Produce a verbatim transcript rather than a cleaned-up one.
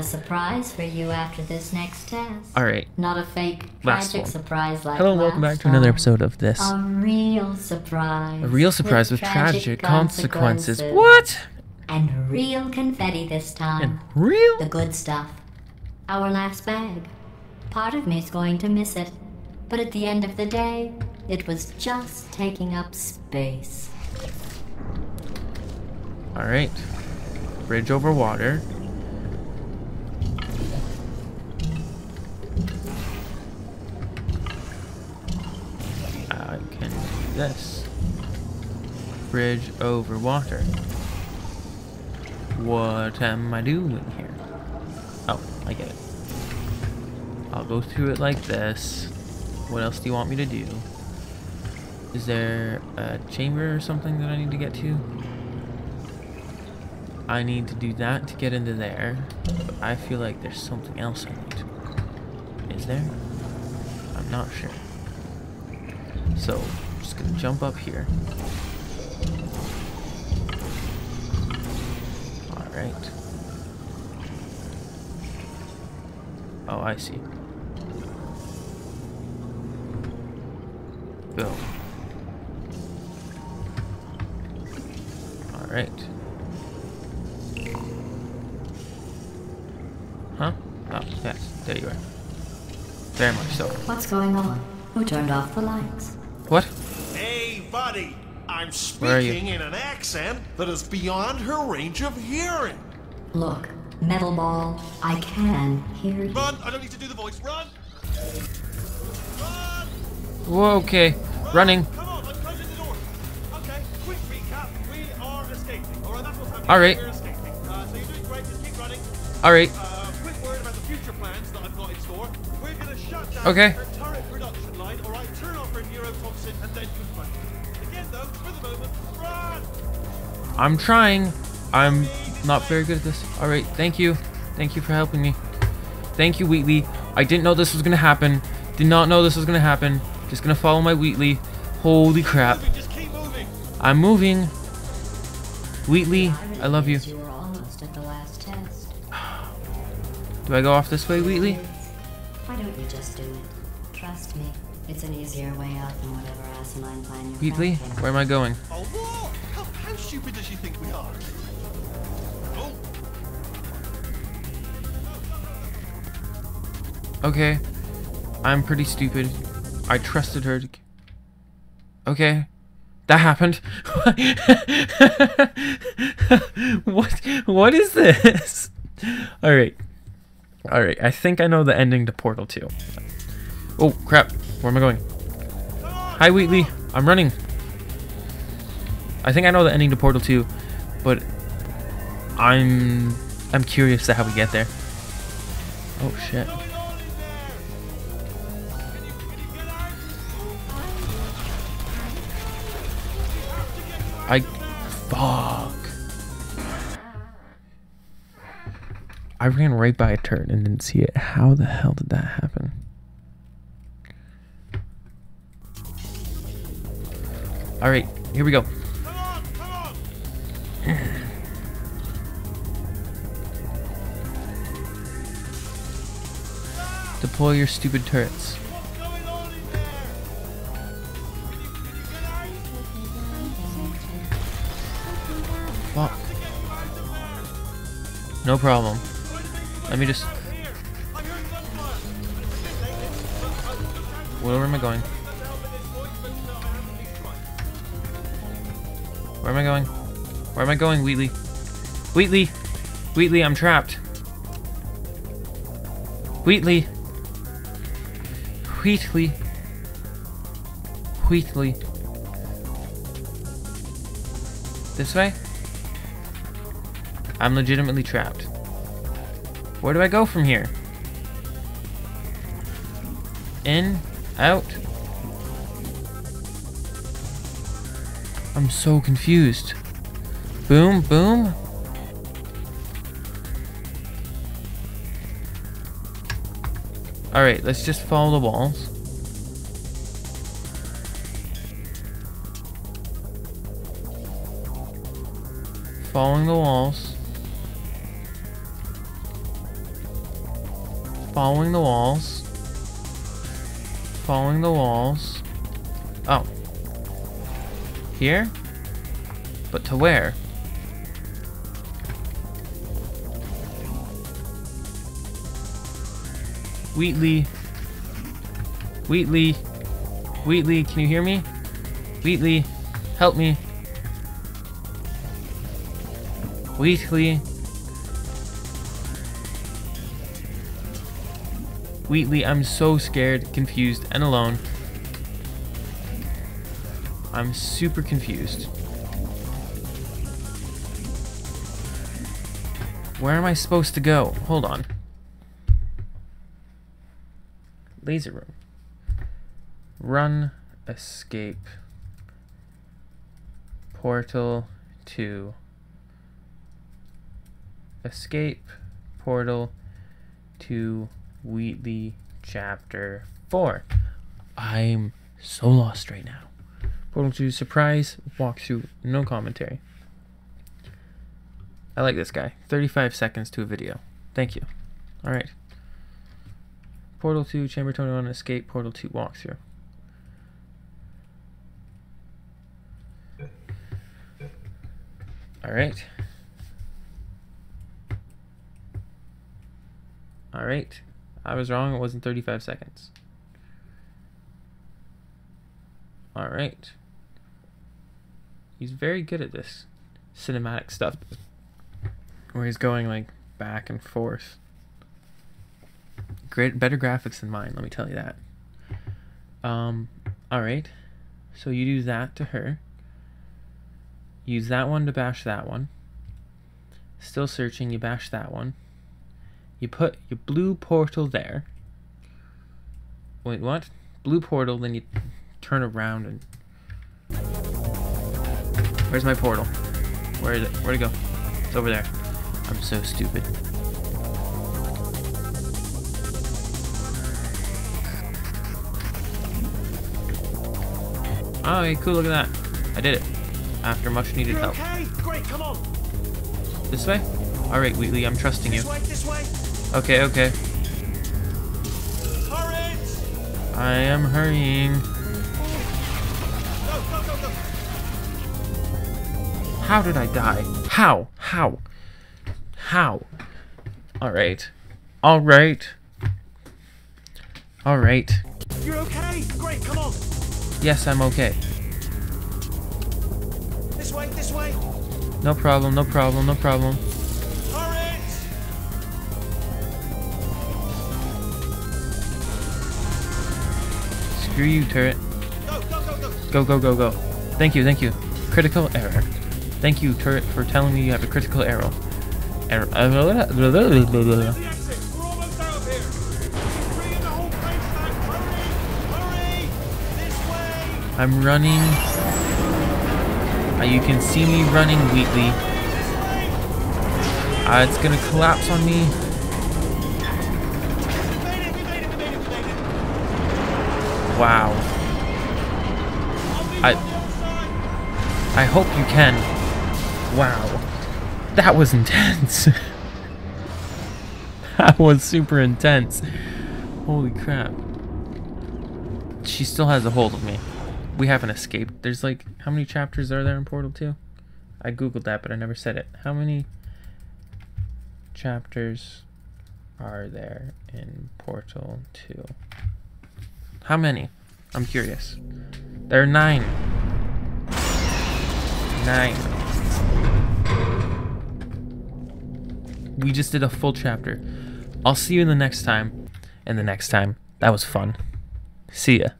surprise for you after this next test. Alright. Not a fake, Last tragic one. surprise like Hello and welcome back last to another time. episode of this. A real surprise. A real surprise with, tragic, consequences. What? And real confetti this time. And real? The good stuff. Our last bag. Part of me's going to miss it. But at the end of the day, it was just taking up space. Alright. Bridge over water. I can do this. Bridge over water. What am I doing here? Oh, I get it. I'll go through it like this. What else do you want me to do? Is there a chamber or something that I need to get to? I need to do that to get into there. But I feel like there's something else I need to. Is there? I'm not sure. So, I'm just gonna jump up here. Alright. Oh, I see. Boom. Alright. Huh? Oh, yes. There you are. Very much so. What's going on? Who turned off the lights? What? Hey, buddy. I'm Where are you? speaking in an accent that is beyond her range of hearing. Look, Metal Ball, I can hear you. Run! I don't need to do the voice. Run! Run! Whoa, okay. Running. Come on, I'm closing the door. Okay, quick recap. We are escaping. Alright, that's what's happening. All right. We're escaping. Uh, so you're doing great. Just keep running. Alright. Uh, quick word about the future plans that I've got in store. We're gonna shut down Okay. her turret production line. Alright, turn off her neurotoxin and then confront her. Again, though, for the moment, run! I'm trying. I'm not very good at this. Alright, thank you. Thank you for helping me. Thank you, Wheatley. I didn't know this was gonna happen. Did not know this was gonna happen. Just gonna follow my Wheatley. Holy crap. Moving, just keep moving. I'm moving. Wheatley, I love you. You were almost at the last test. Do I go off this way, Wheatley? Why don't you just do it? Trust me, it's an easier way out than whatever asinine plan you're Wheatley, crafting. where am I going? Oh, what? How, how stupid does she think we are? Oh, Okay. I'm pretty stupid. I trusted her to... Okay. That happened. What? What is this? Alright. Alright, I think I know the ending to Portal two. Oh, crap. Where am I going? Hi, Wheatley. I'm running. I think I know the ending to Portal two, but I'm... I'm curious to how we get there. Oh, shit. I... Fuck. I ran right by a turret and didn't see it. How the hell did that happen? Alright, here we go. come on, come on. Deploy your stupid turrets. What's going on in there? Fuck. No problem. Let me just... Where am I going? Where am I going? Where am I going, Wheatley? Wheatley! Wheatley, I'm trapped. Wheatley! Wheatley! Wheatley. This way? I'm legitimately trapped. Where do I go from here? In? Out? I'm so confused. Boom, boom. Alright, let's just follow the walls. Following the walls. Following the walls. Following the walls. Oh. Here? But to where? Wheatley. Wheatley. Wheatley, can you hear me? Wheatley, help me. Wheatley. Wheatley, I'm so scared, confused, and alone. I'm super confused. Where am I supposed to go? Hold on. Laser room. Run, escape. Portal to escape. Portal to Wheatley chapter four. I'm so lost right now. Portal to surprise walkthrough, no commentary. I like this guy. thirty-five seconds to a video. Thank you. Alright. Portal two, chamber twenty-one, escape, portal two, walkthrough. Alright. Alright. I was wrong, it wasn't thirty-five seconds. Alright. He's very good at this cinematic stuff, where he's going like back and forth. Great, better graphics than mine, let me tell you that. Um, alright. So you do that to her. Use that one to bash that one. Still searching, you bash that one. You put your blue portal there. Wait, what? Blue portal, then you turn around and... Where's my portal? Where is it? Where'd it go? It's over there. I'm so stupid. Oh, hey, cool, look at that. I did it. After much needed You're help. okay? Great, come on. This way? Alright, Wheatley, I'm trusting you. This way, this way. Okay, okay. Hurry! I am hurrying. Go, go, go, go. How did I die? How? How? How? Alright. Alright. Alright. You're okay? Great, come on. Yes, I'm okay. This way, this way. No problem, no problem, no problem. Hurry! Screw you, turret. Go, go, go, go. Go, go, go, go. Thank you, thank you. Critical error. Thank you, turret, for telling me you have a critical arrow. Error. Here's the exit. We're almost out of here. Keep bringing the whole place back. Hurry! Hurry! This way! I'm running. Uh, you can see me running, Wheatley. This way! Uh, it's gonna collapse on me. We made it, we made it, we made it, we made it. Wow. I'll meet I- you on the other side. I hope you can. Wow. That was intense. That was super intense. Holy crap. She still has a hold of me. We haven't escaped. There's like, how many chapters are there in Portal two? I googled that, but I never said it. How many chapters are there in Portal two? How many? I'm curious. There are nine. Nine. We just did a full chapter. I'll see you in the next time. And the next time. That was fun. See ya.